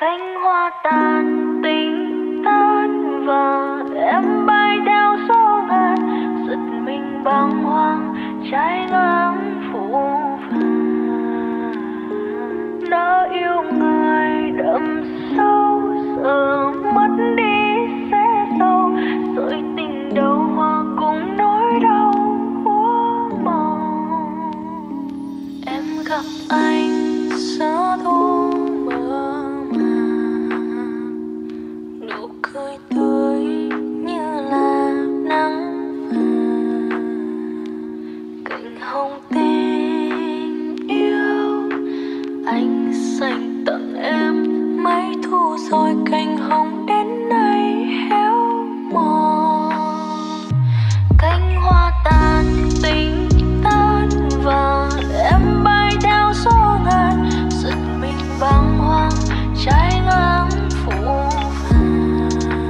cánh hoa tàn tình tan và em bay theo số ngàn, giật mình bàng hoàng trái ngang phủ vàng. Đã yêu người đậm sâu giờ mất đi sẽ sâu, rồi tình đầu hoa cùng nỗi đau úa màu. Em gặp anh giữa thu mơ màng, nụ cười tươi như là nắng vàng, cành hồng tình yêu anh dành tặng em. Mấy thu rồi cành hồng đến nay héo mòn, cánh hoa tàn tình tan và em bay theo số ngàn, giật mình bàng hoàng trái ngang phủ vàng.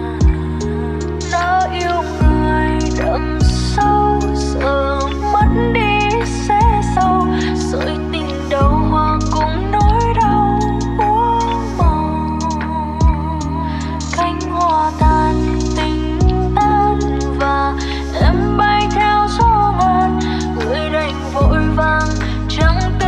Đã yêu người đậm sâu giờ mất đi sẽ sâu, rồi tình đầu hoa cùng nỗi đau úa màu. Cánh hoa tàn tình tan và em bay theo số ngàn, người đành vội vàng chẳng từ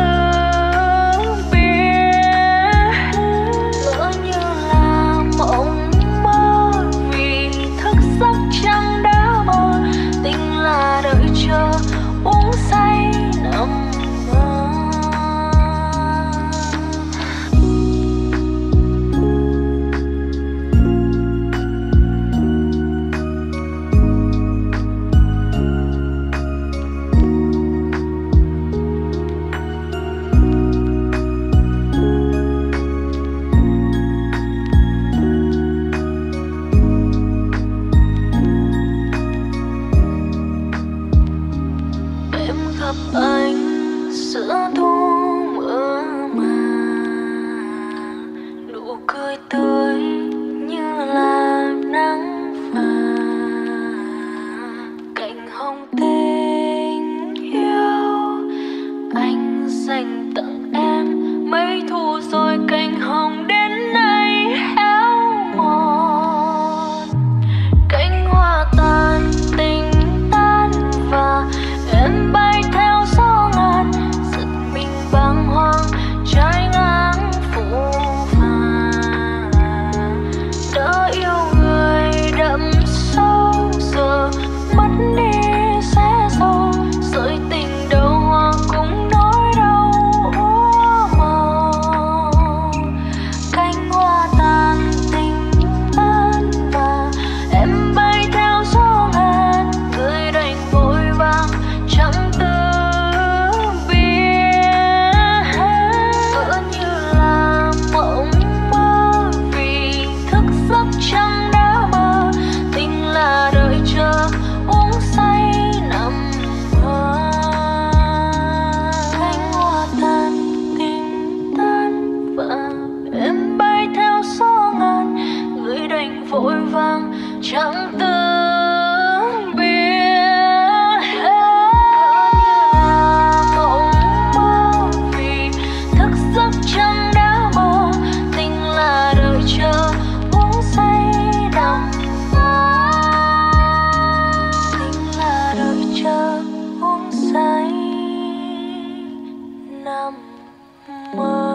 biết. Ngỡ như là mộng mơ vì thức giấc chẳng đã mơ, tình là đợi chờ uống say nằm mơ. Em gặp anh giữa thu mơ màng, nụ cười tươi như là nắng vàng, cành hồng tình yêu anh dành tặng em. Mấy thu rồi cành hồng đến nay héo mòn, cánh hoa tàn tình tan và em bay theo số ngàn, giật mình bàng hoàng trái ngang phủ vàng. Đã yêu người đậm sâu giờ mất đi sẽ sâu, rồi tình đầu hoa cùng nỗi đau úa màu. Cánh hoa tàn tình tan và em bay theo số ngàn, người đành vội vàng chẳng từ biết. Tựa như là mộng mơ vì thức giấc chẳng đã mơ, tình là đợi chờ uống say nằm mơ. Cánh hoa tàn tình tan và em bay theo số ngàn, người đành vội vàng chẳng từ biết. Mộng mơ vì thức giấc chẳng đã mơ, tình là đợi chờ uống say nằm mơ. Tình là đợi chờ uống say nằm mơ.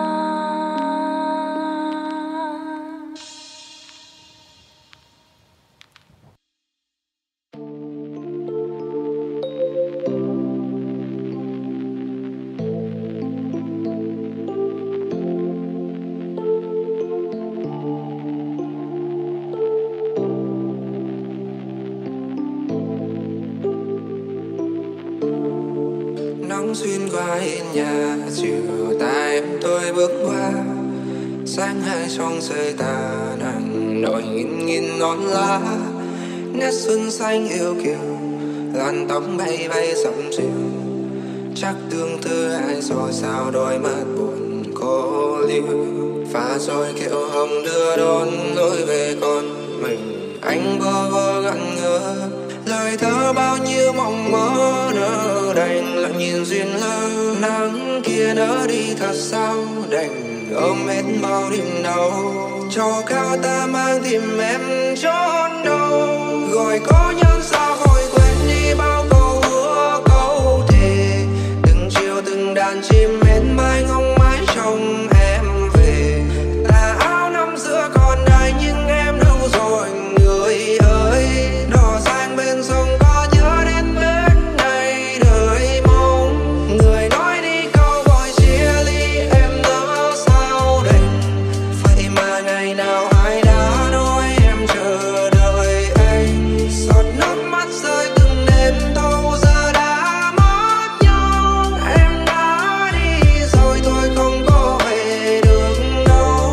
Nắng xuyên qua hiên nhà, chiều ta em tôi bước qua, sáng hai song rơi tà nắng nổi nghìn nghìn non lá. Nét xuân xanh yêu kiều, làn tóc bay bay sẫm chiều, chắc tương tư ai rồi sao đôi mắt buồn cô liêu. Pha rồi kiệu hồng đưa đón lối về con mình, anh vô vô gặn ngơ lời thơ bao nhiêu mộng mơ nỡ đành lặng nhìn duyên lơ. Nắng kia nỡ đi thật sao đành ôm hết bao niềm đau, cho cao ta mang tìm em trốn đâu. Gọi có nhân sao vội quên đi bao câu hứa câu thề, từng chiều từng đàn chim bên mai ngóng mãi trông em về. Tà áo năm xưa còn đây nhưng em đâu rồi người ơi, đò sang bên sông có nhớ đến bên này đời mong. Người nói đi câu gọi chia ly em nỡ sao đành, vậy mà ngày nào ai đã nói em chờ đợi anh. Giọt nước mắt rơi từng đêm thâu giờ đã mất nhau, em đã đi rồi tôi không có về được đâu.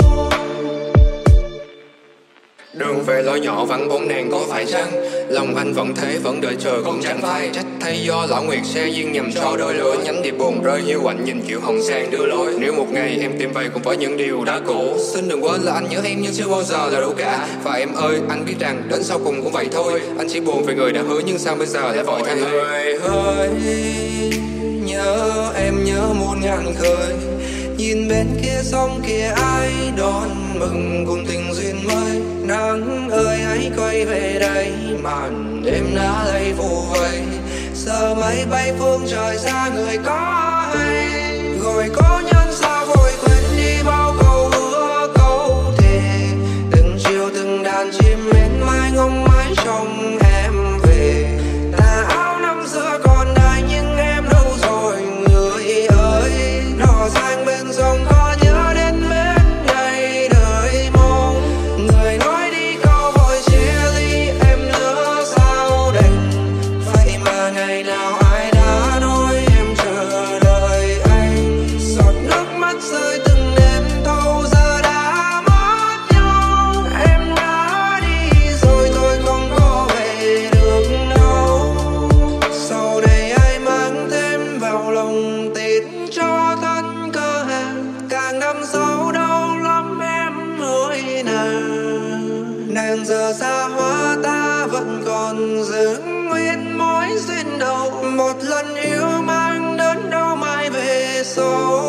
Đường về lối nhỏ vắng bóng đèn có phải chăng, lòng anh vẫn thế vẫn đợi chờ cũng chẳng phải trách thay do lão nguyệt xe duyên nhầm cho đôi lứa. Nhánh điệp buồn rơi hiu quạnh nhìn kiểu hồng sang đưa lối, nếu một ngày em tìm về cùng với những điều đã cũ. Xin đừng quên là anh nhớ em nhưng chưa bao giờ là đủ cả. Và em ơi anh biết rằng đến sau cùng cũng vậy thôi, anh chỉ buồn về người đã hứa nhưng sao bây giờ lại vội thay người ơi. Nhớ em nhớ muôn ngàn khơi, nhìn bên kia sông kia ai đón mừng cùng tình duyên mới. Nắng ơi hãy quay về đây, màn đêm đã lay phủ vây, giờ mây bay phương trời xa người có hay. Gọi có nhân sao vội quên đi bao câu hứa câu thề, từng chiều từng đàn chim bên mai ngóng mãi trông em về. Tà áo năm xưa còn đây nhưng em đâu rồi người ơi, đò sang bên sông có nhớ đến bên này đời mong. Người nói đi câu vội chia ly em nỡ sao đành, vậy mà ngày nào ai đã nói em chờ đợi anh. Giọt nước mắt rơi từng đêm thâu giờ đã mất nhau, em đã đi rồi tôi không có về được đâu. Sau đây ai mang thêm vào lòng tin cho thân cơ hàng, càng đâm sâu đau lắm em ơi nào. Nàng giờ xa hoa ta vẫn còn giữ nguyên mối duyên đầu, một lần yêu mang đến đâu mai về sau.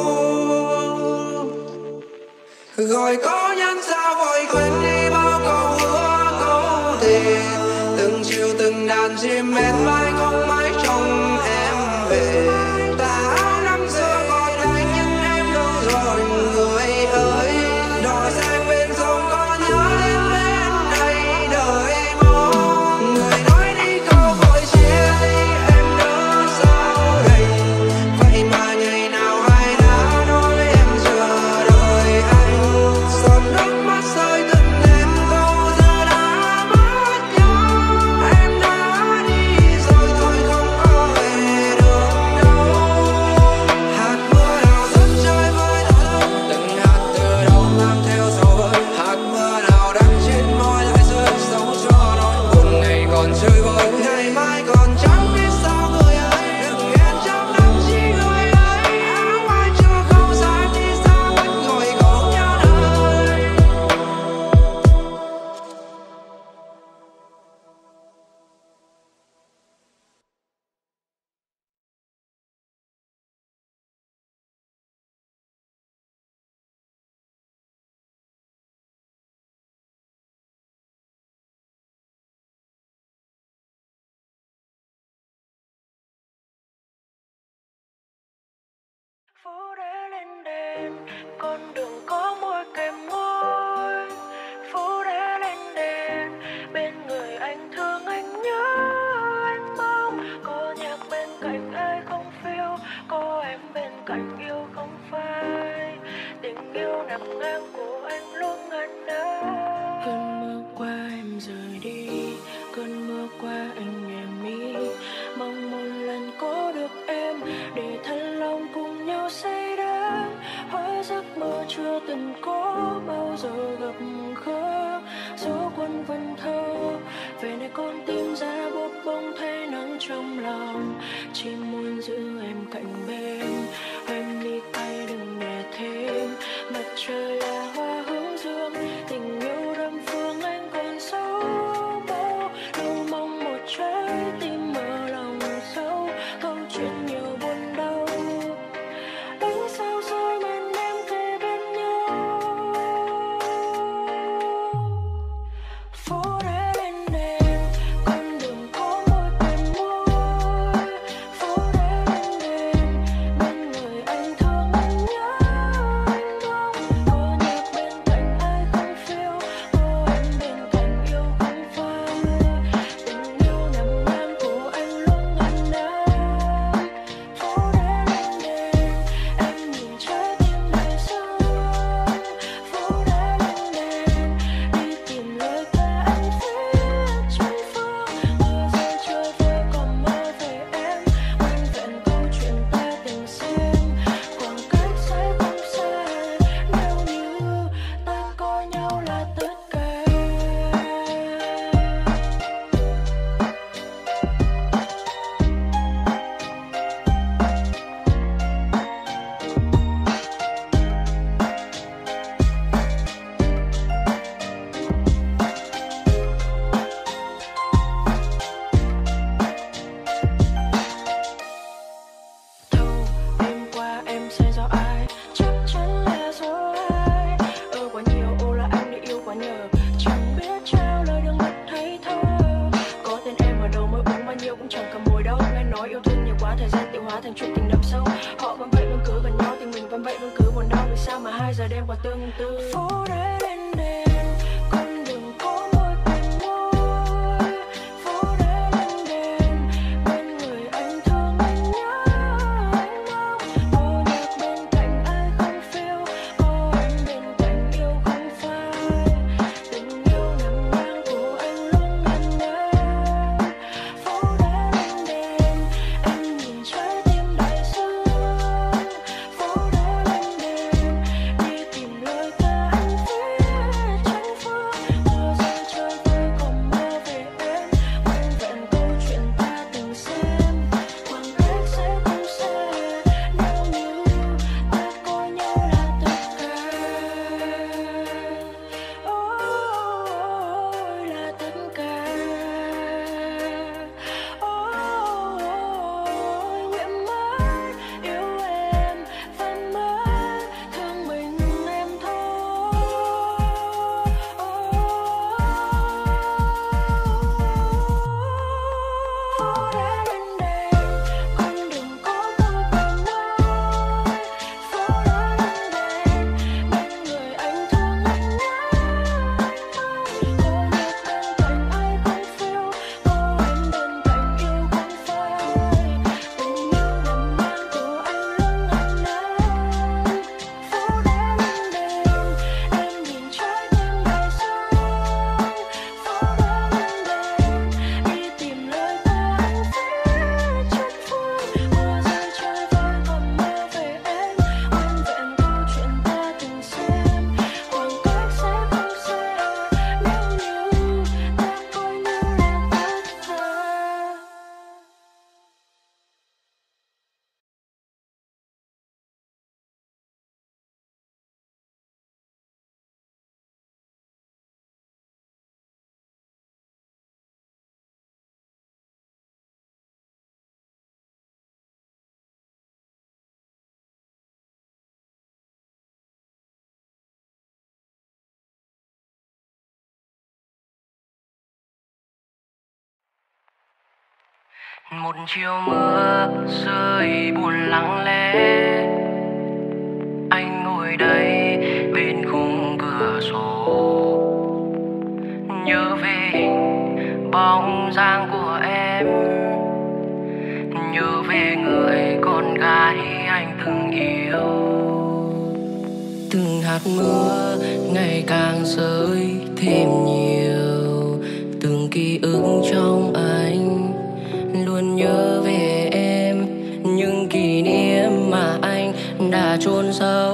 Gọi có nhân sao vội quên đi bao câu hứa câu thề, từng chiều từng đàn chim bên vai không mãi trông em về. Tà áo năm xưa còn đây nhưng em đâu rồi người ơi, đò sang bên sông có nhớ đến bên này đời mong. Người nói đi câu vội chia ly em nỡ sao đành, vậy mà ngày nào ai đã nói em chờ đợi anh. Giọt nước mắt rơi từng đêm thâu giờ đã mất nhau, em đã đi rồi tôi không có về được đâu. Hạt mưa nào dẫn chơi với thơ, từng hạt từ đâu mang theo dấu vơi. Hạt mưa nào đắng trên môi lại rơi sâu cho nỗi buồn này còn chơi vơi. Ngày mai còn chẳng biết sao người ơi, đừng hẹn trong năm chi người ơi. Áo ai chưa không sáng đi xa vẫn ngồi không nhớ đời. Phố đã lên đèn, con đường có môi kèm môi. Phố đã lên đèn, bên người anh thương anh nhớ anh mong. Có nhạc bên cạnh ai không phiêu, có em bên cạnh yêu không phai. Tình yêu nằm ngang của anh luôn ngăn nắp. Cơn mưa qua em rời đi, cơn mưa qua anh nhẹ mi. Mong một lần có được em để thân lòng cùng nhau say đắm. Hóa giấc mơ chưa từng có bao giờ gặp gỡ. Gió quân vần thơ về nơi con tim ra bốc bông thấy nắng trong lòng. Chỉ muốn giữ em cạnh bên, em ly tay đừng để thêm. Mặt trời là hoa hướng dương, tình yêu đâm phương anh còn sâu bao. Đâu mong một trái tim mở lòng sâu, câu chuyện nhiều buồn đau. Ánh sao rơi màn đêm kề bên hóa thành chuyện tình đậm sâu. Họ vẫn vậy vẫn cứ gần nhau, tình mình vẫn vậy vẫn cứ buồn đau. Vì sao mà 2 giờ đêm qua tương tư. Phố đã đến đèn, con đường có môi tình môi. Phố đã lên đèn, bên người anh thương anh nhớ anh mong. Cô nhạc bên cạnh ai không phiêu, có anh bên cạnh yêu không phai. Tình yêu nằm ngang của anh luôn ngần ngơ. Phố đã lên đèn, em nhìn trái tim đại dương. Phố đã lên đèn, đi tìm lời ca anh viết trên phố. Mưa rơi chơi vơi còn mơ về em, nguyên vẹn câu chuyện ta từng xem. Khoảng cách sẽ không xa nếu như ta coi nhau là tất cả. Ôi là tất cả. Ôi nguyện mãi yêu em và mãi thương mình em thôi. Phố đã lên đèn, con đường có môi tình môi. Phố đã lên đèn, bên người anh thương anh nhớ anh mong. Cô nhạc bên cạnh ai không phiêu, có anh bên cạnh yêu không phai. Tình yêu nằm ngang của anh luôn ngần ngơ. Phố đã lên đèn, em nhìn trái tim đại dương. Phố đã lên đèn, đi tìm lời ca anh viết trên phố. Mưa rơi chơi vơi còn mơ về em, nguyên vẹn câu chuyện ta từng xem. Khoảng cách sẽ không xa nếu như ta coi nhau là tất cả. Một chiều mưa rơi buồn lặng lẽ, anh ngồi đây bên khung cửa sổ, nhớ về hình bóng dáng của em, nhớ về người con gái anh từng yêu. Từng hạt mưa ngày càng rơi thêm nhiều, từng ký ức trong anh luôn nhớ về em, những kỷ niệm mà anh đã chôn sâu,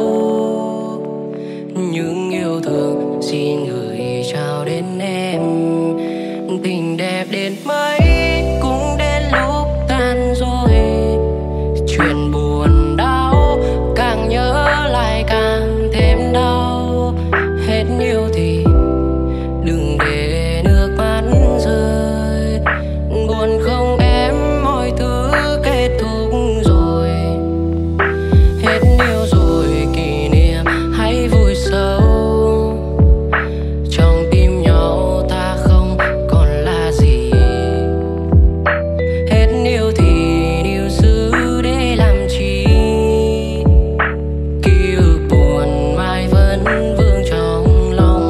những yêu thương xin gửi trao đến em. Tình đẹp đến mấy cũng đến lúc tan rồi, chuyện buồn đau càng nhớ lại càng thêm đau. Hết yêu thì đừng để nước mắt rơi, buồn không em mọi thứ kết thúc rồi. Hết yêu rồi kỷ niệm hãy vùi sâu, trong tim nhau ta không còn là gì. Hết yêu thì níu giữ để làm chi, ký ức buồn mãi vẫn vương trong lòng.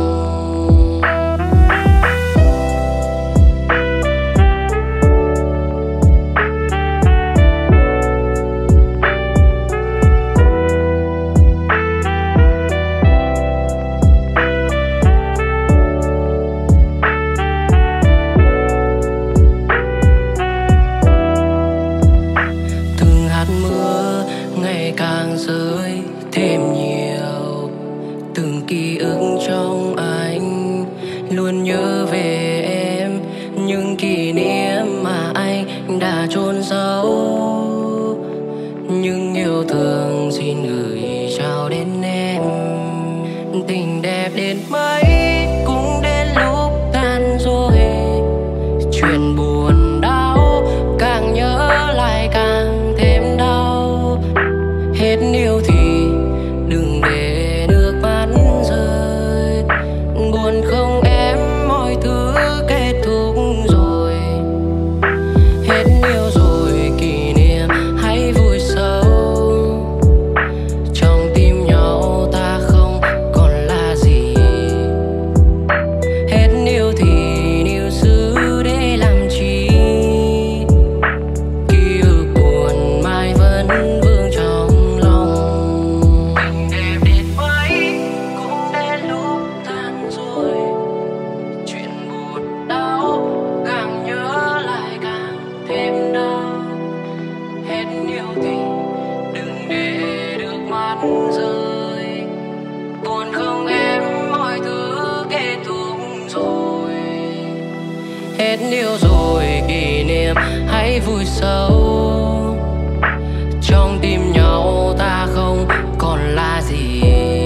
Từng hạt mưa ngày càng rơi thêm nhiều, từng ký ức trong anh luôn nhớ về em, những kỷ niệm mà anh đã chôn sâu, những yêu thương xin gửi trao đến em. Tình đẹp đến mấy cũng đến lúc tan rồi, chuyện buồn đau càng nhớ lại càng thêm đau. Hết yêu thì đừng để nước mắt rơi, buồn không em mọi thứ kết thúc rồi. Hết yêu rồi kỷ niệm hãy vui Hết điều rồi kỷ niệm hãy vui sâu, trong tim nhau ta không còn là gì.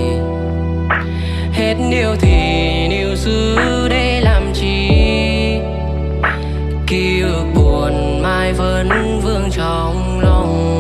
Hết điều thì níu giữ để làm chi, ký ức buồn mai vẫn vương trong lòng.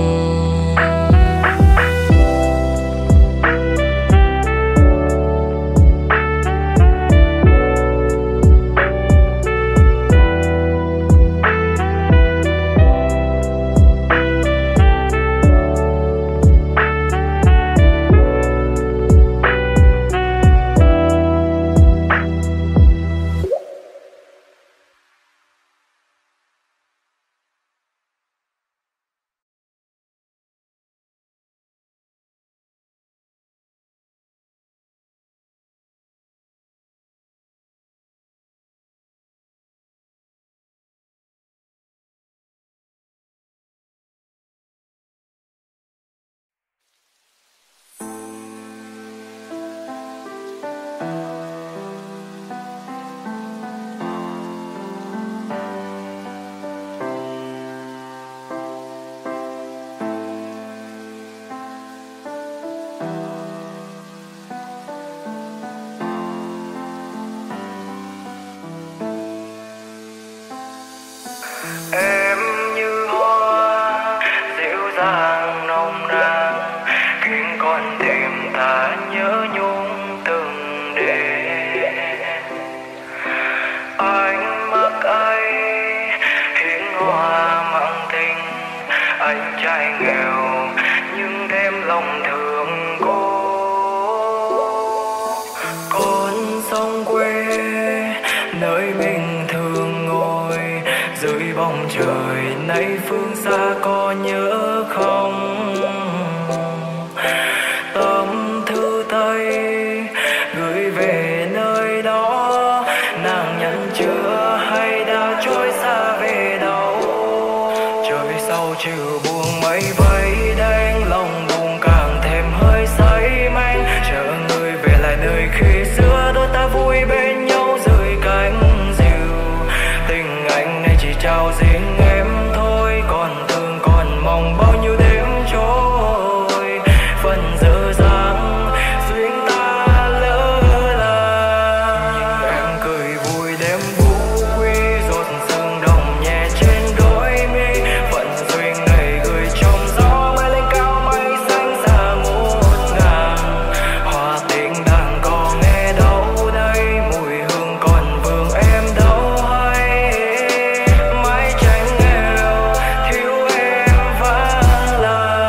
Em như hoa dịu dàng nồng nàn, khiến con tim ta nhớ nhung từng đêm. Ánh mắt ấy hiến hoa mang tình, anh trai nghèo nhưng đem lòng thương cô. Con sông quê nơi mình thường ngồi, dưới bóng trời nay phương xa có nhớ không? Tâm thư tay gửi về nơi đó, nàng nhận chưa hay đã trôi xa về đâu? Trời sâu chiều buông mây vây đen, lòng buồn càng thêm hơi say men. Chờ người về lại nơi khi xưa đôi ta vui bên nhau dưới cánh diều. Tình anh này chỉ trao riêng em thôi, còn thương còn mong bao nhiêu đêm trôi. Phần dở dang duyên ta lỡ làng, nhìn em cười vui đêm vũ quy, giọt sương đồng nhẹ trên đôi mi. Phận duyên này gửi trong gió bay lên cao mây xanh xa ngút ngàn. Hoa tình đang còn nghe đâu đây, mùi hương còn vương em đâu hay? Mái tranh nghèo thiếu em vắng làng.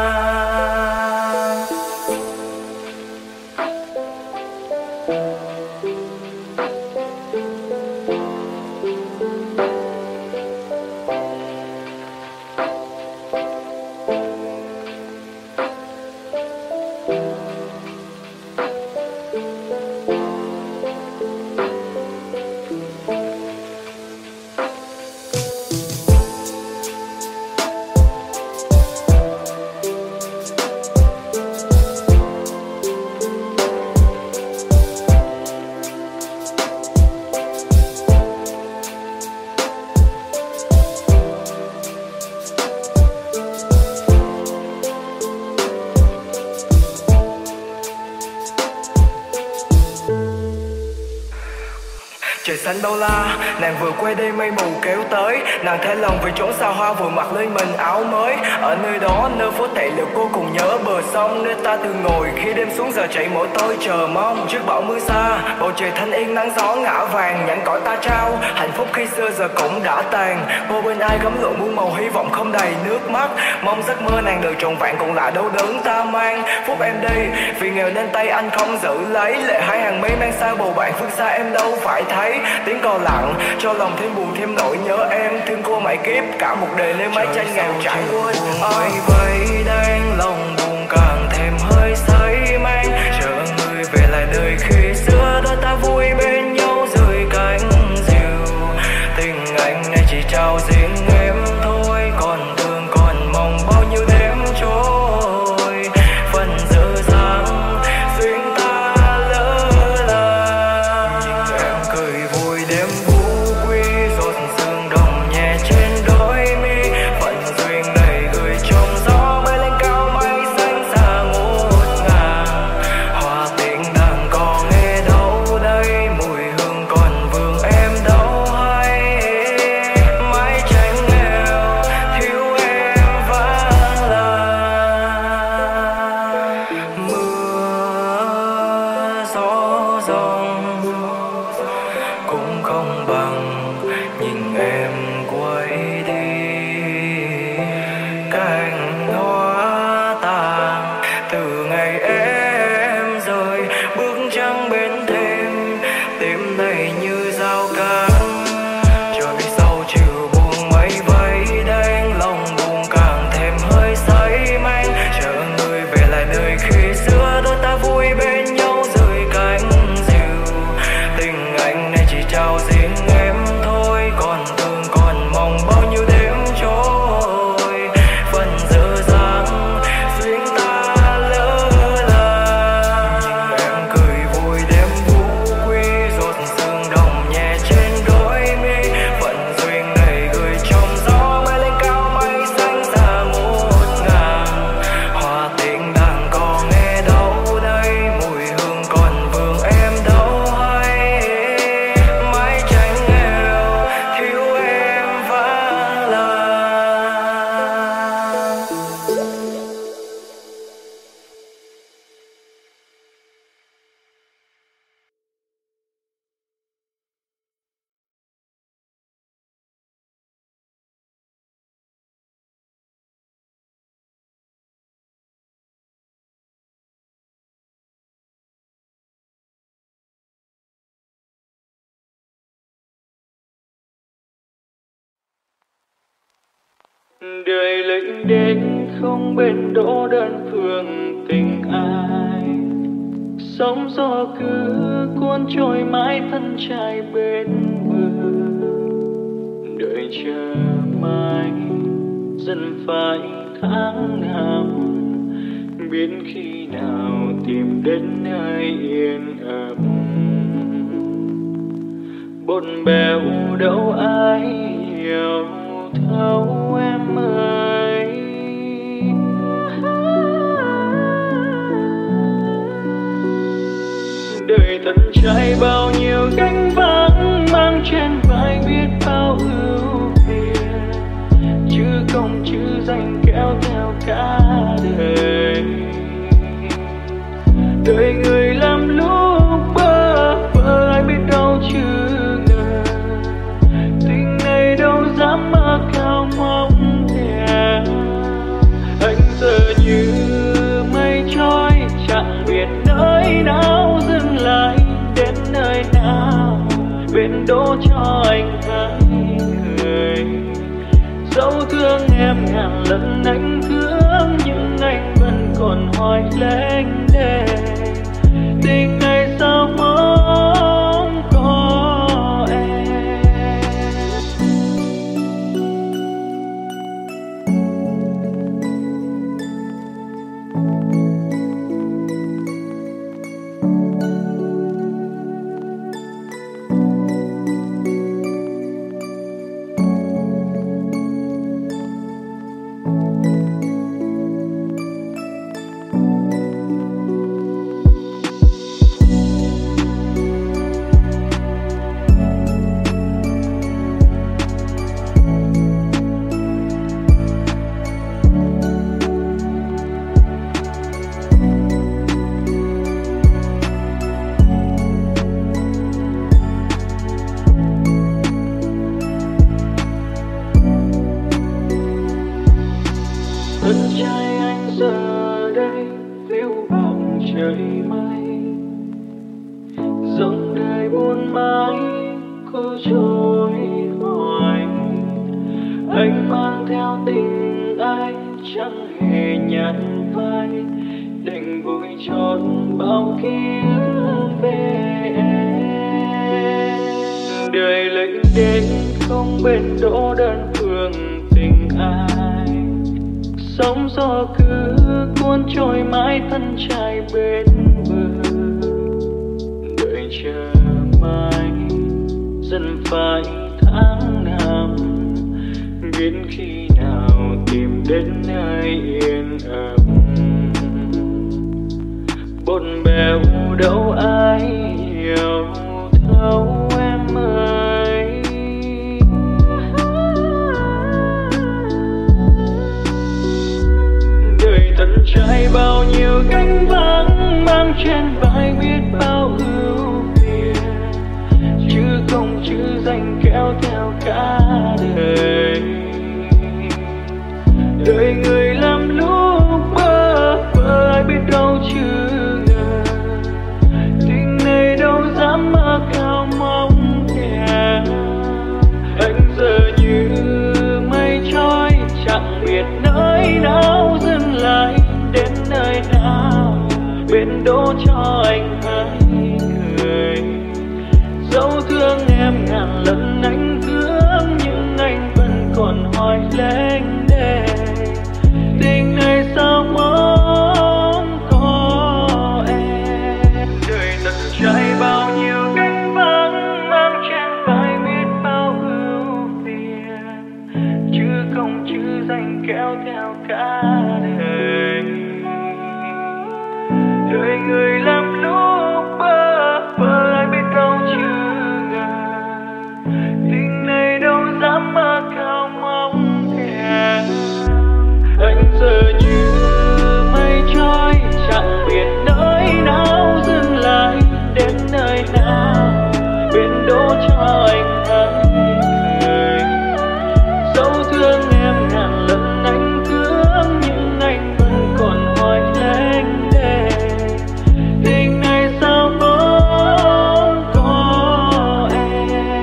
Trời xanh bao la, nàng vừa quay đây mây mù kéo tới. Nàng thay lòng vì trốn xa hoa vừa mặc lên mình áo mới. Ở nơi đó nơi phố tệ liệu cô cùng nhớ bờ sông, nơi ta từng ngồi khi đêm xuống giờ chạy mỗi tôi chờ mong. Trước bão mưa xa, bầu trời thanh yên nắng gió ngã vàng, nhẫn cõi ta trao hạnh phúc khi xưa giờ cũng đã tàn. Vô bên ai gấm lụa muôn màu hy vọng không đầy nước mắt, mong giấc mơ nàng được trọn vẹn cũng là đau đớn ta mang. Phúc em đây vì nghèo nên tay anh không giữ lấy, lệ hai hàng mây mang sao bầu bạn phương xa em đâu phải thấy. Tiếng cò lặng cho lòng thêm buồn thêm nỗi nhớ em, thương cô mãi kiếp cả một đời nơi mái tranh nghèo trải quên. Ai vây đang lòng buồn càng thêm hơi say men, chờ người về lại nơi khi xưa đôi ta vui bên nhau dưới cánh diều. Tình anh này chỉ trao riêng em thôi, còn thương còn mong bao nhiêu đêm trôi. Phần dở dang duyên ta lỡ làng, nhìn em cười vui đêm vũ quy, dòng cũng không bằng nhìn em quay đi. Cành hoa tàn từ ngày em rời, bước trắng bên thềm tim này như dao cắt. Trời sau chiều buông mây vây đánh, lòng buồn càng thêm hơi say manh. Chờ người về lại nơi khi xưa đôi ta vui bên nhau rơi cánh diều. Tình anh này chỉ trao riêng em thôi, còn thương còn mong bao nhiêu đêm trôi. Phần dở dang duyên ta lỡ làng, nhìn em cười vui đêm vũ quy, giọt sương đồng nhẹ trên đôi mi. Phận duyên này gửi trong gió mây lên cao mây xanh xa ngút ngàn. Hoa tình đang còn nghe đâu đây, mùi hương còn vương em đâu hay. Mái tranh nghèo thiếu em vắng làng. Đời lệnh đến không bên đỗ đơn phương tình ai. Sóng gió cứ cuốn trôi mãi thân trai bên bờ. Đợi chờ mai dần phải tháng năm, biết khi nào tìm đến nơi yên ấm. Bộn bèo đâu ai hiểu thấu em ơi. Đời thân trai bao nhiêu gánh vác, mang trên vai biết bao ưu phiền. Chữ công chữ danh kéo theo cả đời. Đời người làm lúc bơ vơ, ai biết đâu chứ ngờ. Tình này đâu dám mơ cao mong thèm. Anh giờ như mây trôi chẳng biết nơi nào dừng lại, đến nơi nào bên đỗ cho anh hai người. Dẫu thương em ngàn lần anh thương, nhưng anh vẫn còn hoài lênh đênh. Tình này sao mong có em. Thân trai anh giờ đây phiêu bạt trời mây, dòng đời buồn mãi cứ trôi hoài. Anh mang theo tình ai chẳng hề nhăn phai, đành vội tròn bao ký ức về em. Đời lệnh đến không bên đỗ đơn phương tình ai. Sóng gió cứ cuốn trôi mãi thân trai bên bờ. Đợi chờ mai dần phải tháng năm, biết khi nào tìm đến nơi yên ấm. Bộn bèo đâu ai hiểu thấu em ơi. Đời thân trai bao nhiêu gánh vác, mang trên vai biết bao ưu dành kéo theo cả đời. Đời người lắm lúc bơ vơ, ai biết đâu chứ ngờ tình này đâu dám mơ cao mong thèm. Anh giờ như mây trôi chẳng biết nơi nào dừng lại, đến nơi nào bên đỗ cho anh hãy cười. Dẫu thương em ngàn lần anh thương, nhưng anh vẫn còn hỏi lênh đênh tình này sao mong có em. Đời tận trải bao nhiêu cánh vắng, mang trên vai biết bao ưu phiền, chứ không chữ danh kéo theo cả đời. Đời người lắm lúc bơ vơ, ai biết đâu chứ ngờ tình này đâu dám mơ cao mong thèm. Anh giờ như mây trôi chẳng biết nơi nào dừng lại, đến nơi nào bên đỗ cho anh hãy cười. Dẫu thương em ngàn lần anh thương, nhưng anh vẫn còn hỏi lênh đênh tình này sao không có em.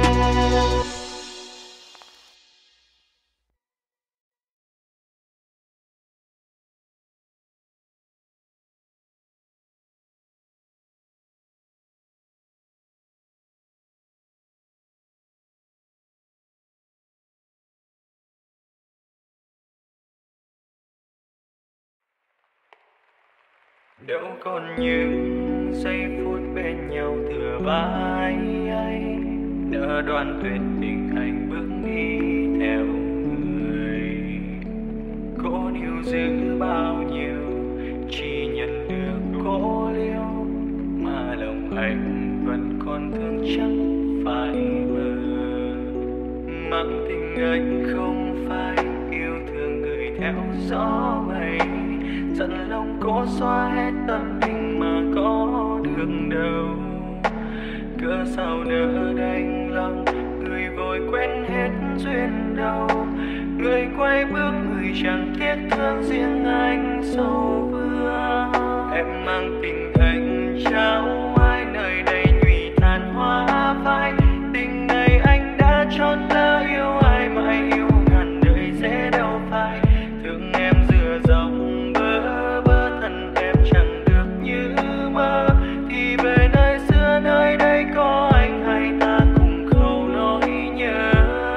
Đâu còn những giây phút bên nhau thừa vai ấy, nỡ đoạn tuyệt tình anh bước đi theo người. Cố níu giữ bao nhiêu, chỉ nhận được cố liêu, mà lòng anh vẫn còn thương chẳng phải mơ. Mang tình anh không phải yêu thương gửi theo gió mây, dần lòng cố xóa hết tâm tình mà có được đâu. Cớ sao nỡ đành lòng, người vội quên hết duyên đâu. Người quay bước, người chẳng tiếc thương riêng anh sâu vương. Em mang tình anh trao ai nơi đây nhụy tàn hoa phai. Tình này anh đã chót lỡ yêu ai, mãi yêu ngàn đời sẽ đâu phai. Thương em dừa dòng bơ vơ, thân em chẳng được như mơ. Thì về nơi xưa nơi đây có anh, hay ta cùng khâu nỗi nhớ.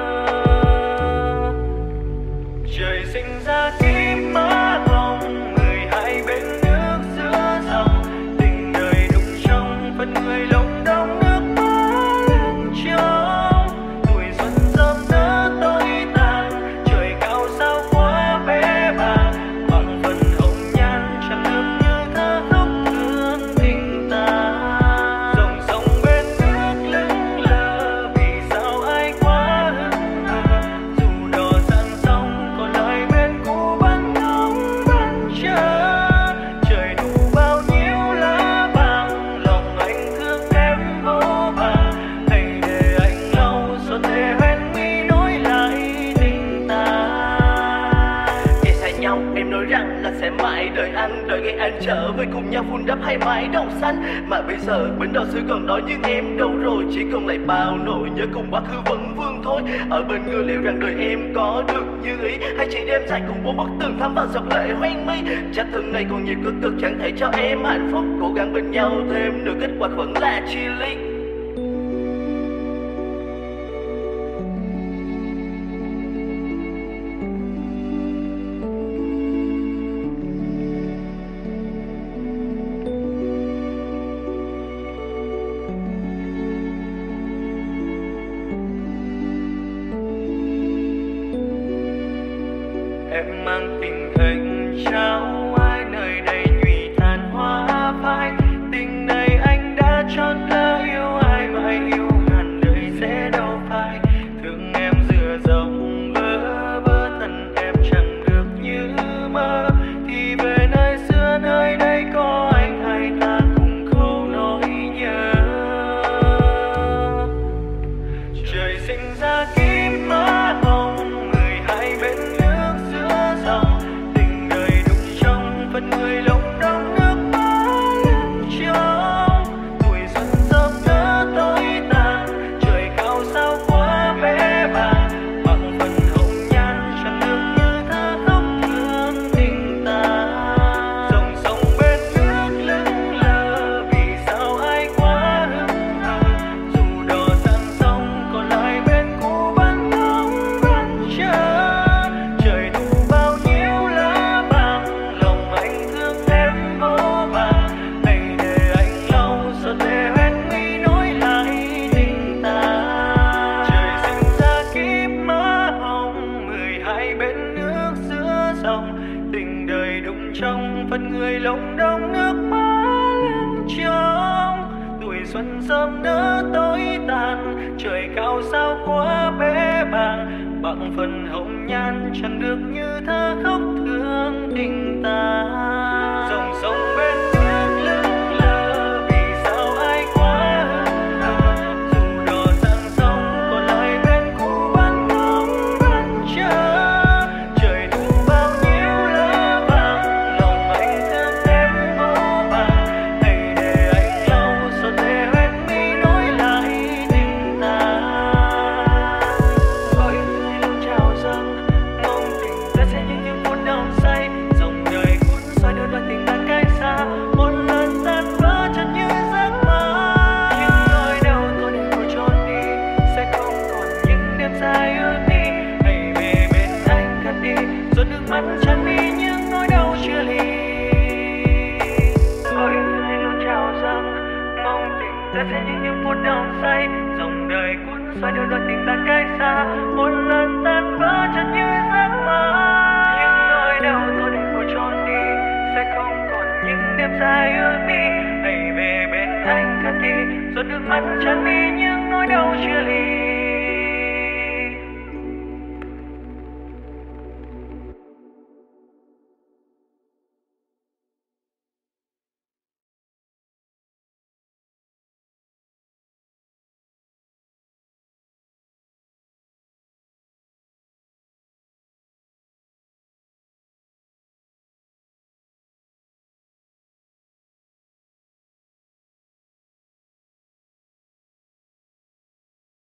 Trời sinh ra kim mã hồng, người hai bên nước giữa dòng. Tình đời đụng trong phần người lộng đong nước mắt lên trong. Tuổi xuân rơm nở tối tàn, trời cao sao quá bé bàng. Bằng phần hồng nhan chẳng được như thơ khóc thương tình ta. Dòng sông bên nước lững lờ, vì sao ai quá hững hờ. Dù đò sang sông còn lại bên cũ vẫn ngóng vẫn chờ. Trời đủ bao nhiêu lá vàng, lòng anh thương em vô vàng. Hãy để anh lau xót để hoen mi nối lại tình ta. Khi xa nhau em nói rằng là sẽ mãi đợi anh, đợi ngày anh trở về cùng nhau vun đắp hai mái đồng xanh. Mà bây giờ bến đò xưa còn đó nhưng em đâu rồi, chỉ còn lại bao nỗi nhớ cùng quá khứ vẫn vương thôi. Ở bên người liệu rằng đời em có được như ý, hay chỉ đêm dài cùng bốn bức tường thắm vào giọt lệ hoen mi. Chắc thân này còn nhiều cực cực chẳng thể cho em hạnh phúc, cố gắng bên nhau thêm được kết quả vẫn là chia ly. Em mang tình anh trao ai nơi đây nhụy tàn hoa phai. Tình này anh đã chót lỡ yêu ai, mãi yêu ngàn đời sẽ đâu phai. Thương em dừa dòng bơ vơ, thân em chẳng được như mơ. Thì về nơi xưa nơi đây có anh, hay ta cùng khâu nỗi nhớ. xuân sớm nỡ tối tàn, trời cao sao quá bé bàng, bằng phần hồng nhan chẳng được như thơ khóc thương tình ta. Dòng sông bên biết lững lờ vì sao ai quá hững hờ, dù đò sang sông còn lại bên cũ vẫn không vẫn chờ. Trời thu bao nhiêu lá vàng, lòng anh thương em vô vàng, hãy để anh lau giọt lệ hoen mi nối lại tình ta. Gọi người luôn chào dâng mong tình ta sẽ như những phút đau say, dòng đời cuốn xoay đưa đôi tình ta cách xa, một lần tan vỡ chợt như giấc mơ. Những nỗi đau thôi để rồi trôi đi, sẽ không còn những đêm dài ưu tư. Hãy về bên anh cất đi, giọt nước mắt tràn mi những nỗi đau chia ly. Gọi người luôn chào dâng mong tình ta sẽ như những phút đau say, dòng đời cuốn xoay đưa đôi tình ta cách xa, một lần tan vỡ chợt như giấc mơ. Những nỗi đau thôi để rồi trôi đi, sẽ không còn những đêm dài ưu tư. Hãy về bên anh cất đi, giọt nước mắt tràn mi những nỗi đau chia ly.